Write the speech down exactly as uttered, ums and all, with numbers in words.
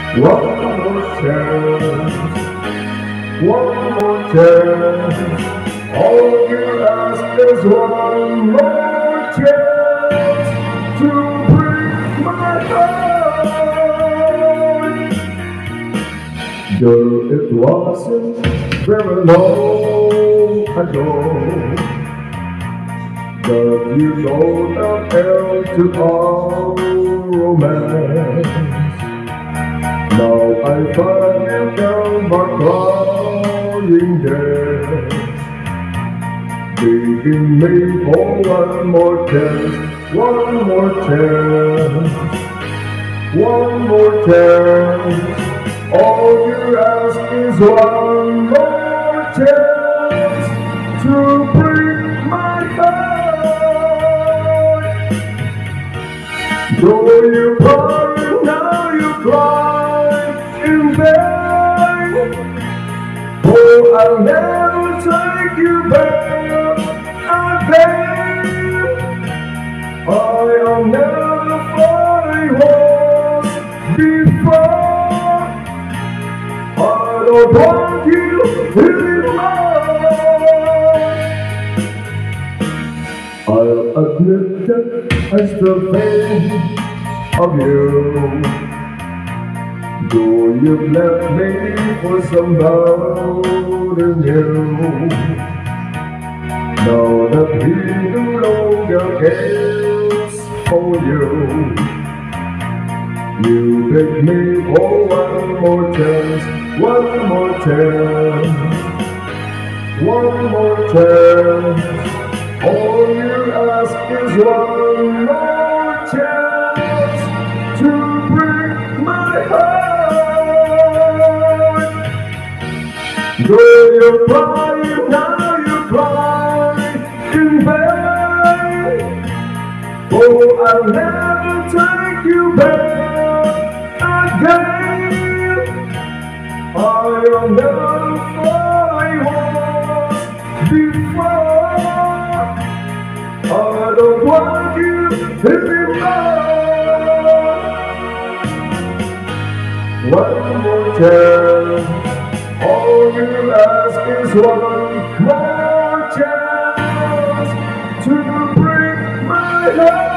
One more chance, one more chance. All you ask is one more chance to break my heart. Girl, it wasn't very long ago that you told an end to our romance. Now I find you down my crying there, begging me for one more chance, one more chance, one more chance. All you ask is one more chance to break my heart. Though you cry, now you cry in vain. Oh, I'll never take you back again. I'll never find was before. I don't want you anymore. I'll admit that I still think of you, though you've left me for somebody new. Now that he no longer cares for you, you beg me for one more chance, one more chance, one more chance. All you ask is one more chance to break my heart. Though you're crying, now you cry in vain. Oh, I'll never take you back again. I'll never find was before. I don't want you anymore. One more chance. All you ask is one more chance to break my heart.